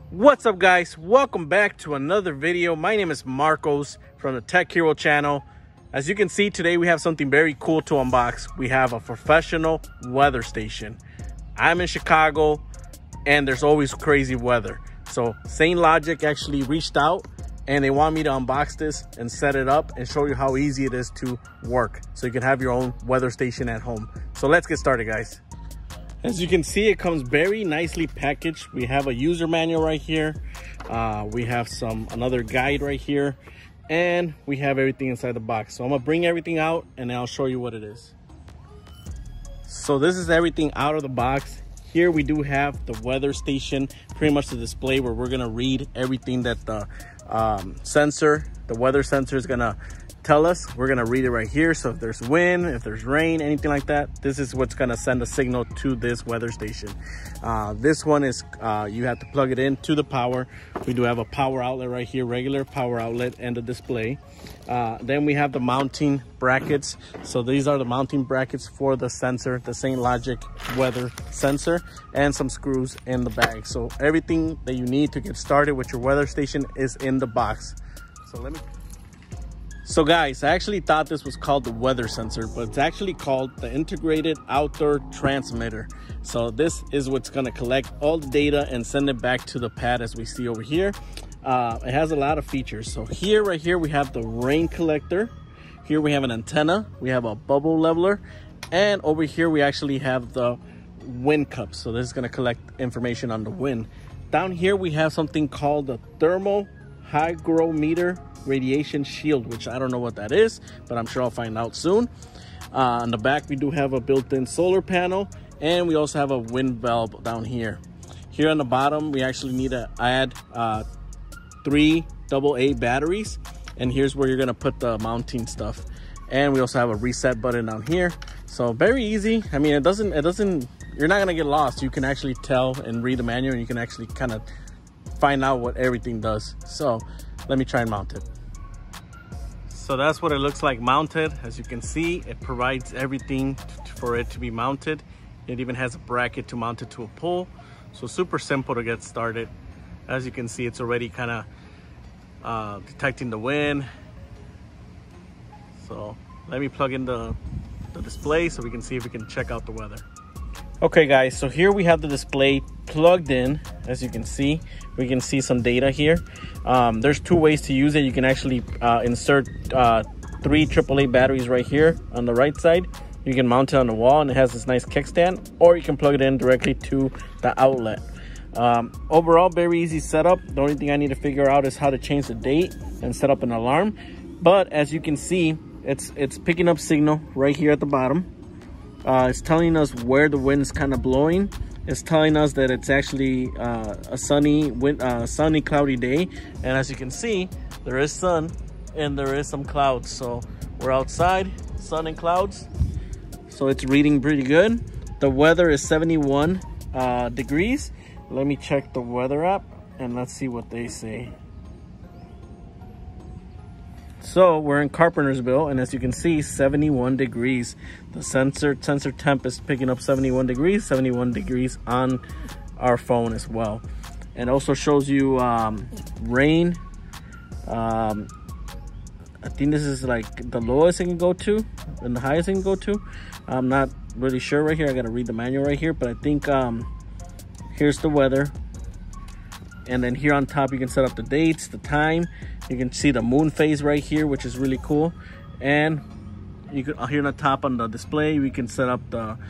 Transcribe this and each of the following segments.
What's up, guys? Welcome back to another video. My name is Marcos from the Tech Hero channel. As you can see, today we have something very cool to unbox. We have a professional weather station. I'm in Chicago and there's always crazy weather. So SaneLogic actually reached out and they want me to unbox this and set it up and show you how easy it is to work, so you can have your own weather station at home. So let's get started, guys. As you can see, it comes very nicely packaged. We have a user manual right here. We have another guide right here, and we have everything inside the box. So I'm gonna bring everything out and I'll show you what it is. So this is everything out of the box. Here we do have the weather station, pretty much the display where we're gonna read everything that the weather sensor is gonna tell us. We're gonna read it right here. So if there's wind, if there's rain, anything like that, this is what's gonna send a signal to this weather station. This one is you have to plug it in to the power. We do have a power outlet right here, regular power outlet, and the display. Then we have the mounting brackets. So these are the mounting brackets for the sensor, the SaneLogic weather sensor, and some screws in the bag. So everything that you need to get started with your weather station is in the box. So guys, I actually thought this was called the weather sensor, but it's actually called the integrated outdoor transmitter. So this is what's gonna collect all the data and send it back to the pad, as we see over here. It has a lot of features. So right here, we have the rain collector. Here we have an antenna. We have a bubble leveler. And over here, we actually have the wind cup. So this is gonna collect information on the wind. Down here, we have something called the thermal hygrometer radiation shield, which I don't know what that is, but I'm sure I'll find out soon. On the back, we do have a built-in solar panel, and we also have a wind valve down here. Here on the bottom, we actually need to add 3 AA batteries, and here's where you're gonna put the mounting stuff. And we also have a reset button down here. So very easy. I mean, you're not gonna get lost. You can actually tell and read the manual, and you can actually kind of find out what everything does. So let me try and mount it. So that's what it looks like mounted. As you can see, it provides everything for it to be mounted. It even has a bracket to mount it to a pole. So super simple to get started. As you can see, it's already kind of detecting the wind. So let me plug in the display so we can see if we can check out the weather. Okay guys, so here we have the display plugged in. As you can see, we can see some data here. There's 2 ways to use it. You can actually insert 3 AAA batteries right here on the right side. You can mount it on the wall and it has this nice kickstand, or you can plug it in directly to the outlet. Overall, very easy setup. The only thing I need to figure out is how to change the date and set up an alarm. But as you can see, it's picking up signal right here at the bottom. It's telling us where the wind is kind of blowing. It's telling us that it's actually a sunny, cloudy day. And as you can see, there is sun and there is some clouds. So we're outside, sun and clouds. So it's reading pretty good. The weather is 71 degrees. Let me check the weather app and let's see what they say. So we're in Carpentersville, and as you can see, 71 degrees. The sensor temp is picking up 71 degrees on our phone as well. And also shows you rain. I think this is like the lowest it can go to and the highest it can go to. I'm not really sure right here. I gotta read the manual right here, but I think here's the weather. And then here on top, you can set up the dates, the time. You can see the moon phase right here, which is really cool. And you can here on the top on the display, we can set up the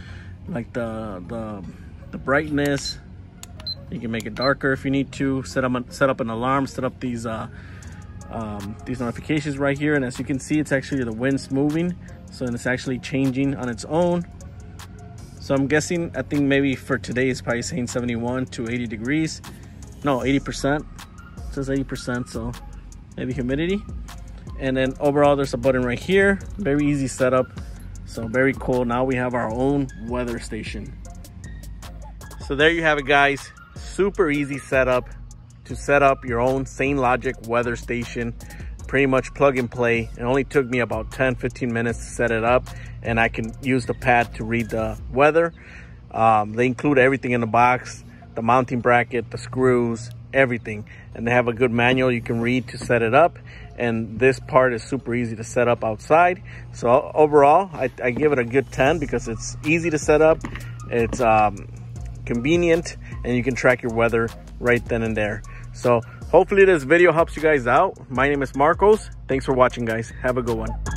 brightness. You can make it darker if you need to. Set up an alarm. Set up these notifications right here. And as you can see, it's actually the wind's moving, so it's actually changing on its own. So I'm guessing, I think maybe for today it's probably saying 71 to 80 degrees. No, 80%. It says 80%, so maybe humidity. And then overall, there's a button right here. Very easy setup. So very cool. Now we have our own weather station. So there you have it, guys. Super easy setup to set up your own SaneLogic weather station. Pretty much plug and play. It only took me about 10-15 minutes to set it up, and I can use the pad to read the weather. They include everything in the box: the mounting bracket, the screws, everything. And they have a good manual you can read to set it up. And this part is super easy to set up outside. So overall, I give it a good 10 because it's easy to set up. It's convenient, and you can track your weather right then and there. So hopefully this video helps you guys out. My name is Marcos. Thanks for watching, guys. Have a good one.